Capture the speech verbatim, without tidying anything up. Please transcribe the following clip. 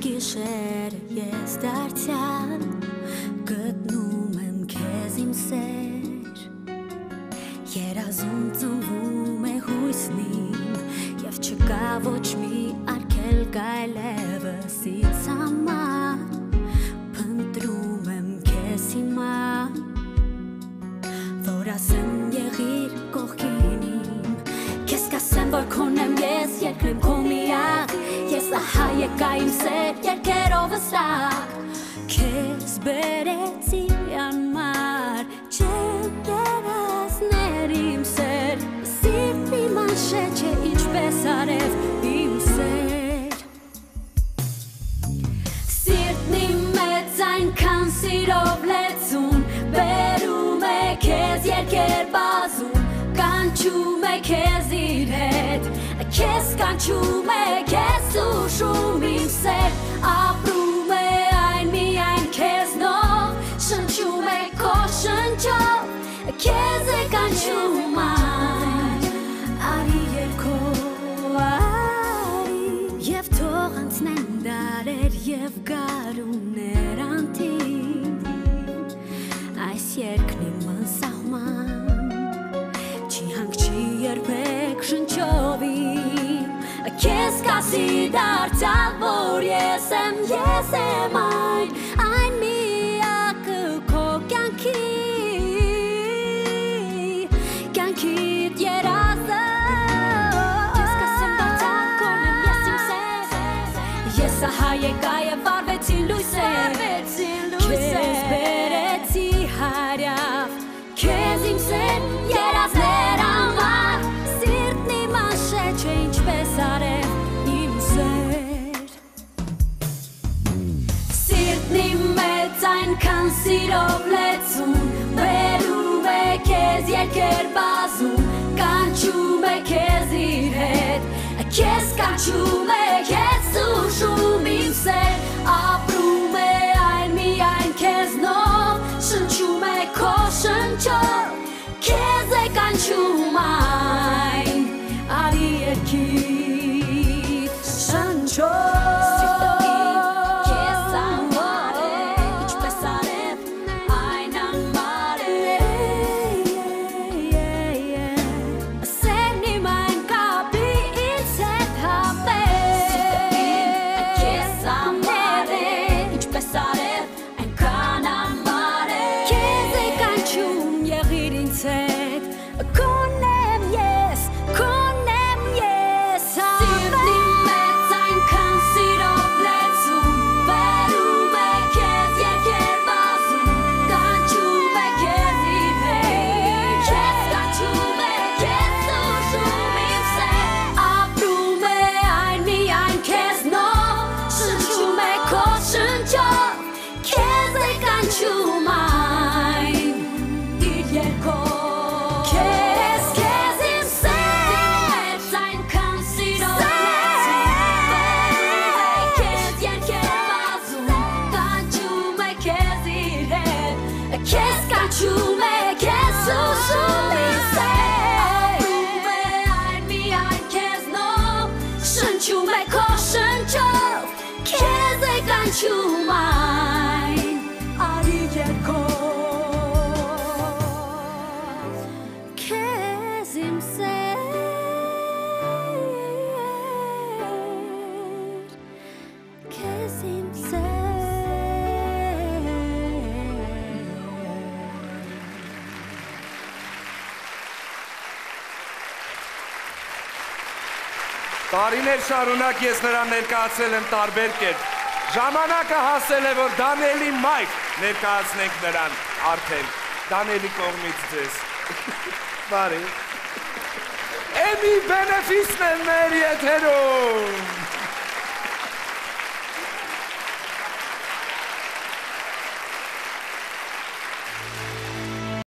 gişer yes dardyan Gëtnum em Qez Im Ser Երազում ծնվում է հույսնիմ Եվ չկա ոչ մի արգել գայլևս ինձ համար Փնտրում եմ քեզ հիմա Որ ասեմ եղիր կողքին իմ Քեզ կասեմ որ քոնեմ ես երկրեմ քո միակ Ես ահա եկա իմ սեր երկերով վստահ Քեզ բերեցի անմար չեմ երազներ իմ սեր Սիրտ իմ անշեջ է ինչպես արև իմ սեր Սիրտն իմ մեծ այնքան սիրով լեցուն Բերում է քեզ երկեր բազում Կանչում է քեզ իր հետ Քեզ կանչում է քեզ ուշում իմ սեր Ապրում է այն միայն քեզնով Շնչում է քո շնչով Քեզ է կանչում այն Արի երկով արի Եվ թող անցնեն դարեր և գարուններ անտին Այս երկն իմ անսահման Չի հանգչի երբեք շնչով իմ Քեզ կասի դարձյալ որ ես եմ, ես եմ այն Այն միակը քո կյանքի Կյանքիդ երազը Քեզ կասեմ դարձյալ կոնեմ ես իմ սեր Ես ահա եկա և վարվեցի լույսեր Քեզ բերեցի հարյավ Քեզ իմ սեր երազներ անվար Սիրտն իմ անշեջ է ինչպես արև իմ սեր Սիրտն իմ մեծ այնքան սիրով լեցուն Բերում է քեզ երկեր բազում Կանչում է քեզ իր հետ Քեզ կանչում է քեզ ուշում իմ սեր Ապրում է այն միայն քեզնով Շնչում է քո շնչով Քեզ է կանչում այն Արի երկիր շնչով Քեզ անվար է Ինչպես արև այն անմար է Սերն իմ այն կապի ինձ հետ հապեր Քեզ անմար է Ինչպես արև այնքան անմար է Քեզ է կանչում եղիր ինձ հետ Կոնեմ ես, կոնեմ ես Սիրտն իմ մեծ այնքան սիրով լեցում Բերում է քեզ երկեր բազում Կանչում է քեզ իր հետ Քեզ կանչում է քեզ ուշում իմ սեր Ապրում է այն միայն քեզնով Շնչում է քո շնչով Քեզ է կանչում այն իր երկով Քեզ, քեզ իմ սեր Այնքան սիրով լեցում Քեզ երկեր բազում Կանչում է քեզ իր հետ Քեզ կանչում է քեզ ուշում իմ սեր Ապրում է այն միայն քեզնով Շնչում է քո շնչով Քեզ է կանչում այն Արի երկով Qez Im Ser Qez Im Ser Տարիներ շարունակ ես նրան ներկայացել եմ տարբեր կերպ Ժամանակը հասել է որ Դանիելի մայր ներկայացնենք նրան արդեն Դանիելի կողմից ձեզ Բարի Emmy Benefisն են մեր եթերում